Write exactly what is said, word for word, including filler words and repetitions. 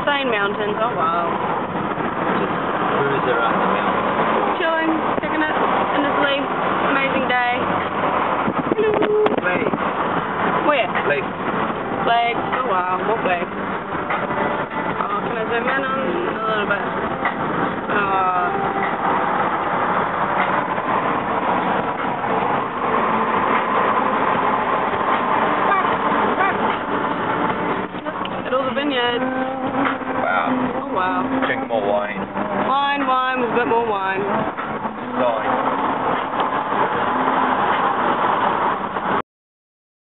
Insane mountains, oh wow. Just cruiser up the mountain. Chilling, kicking it, endlessly. Amazing day. Hello. Wait. Where? Lake. Flags, oh wow, more flags. Oh, can I zoom in on a little bit? Oh. At all the vineyards. Wow. Oh wow. Drink more wine. Wine, wine, with a bit more wine. Wine.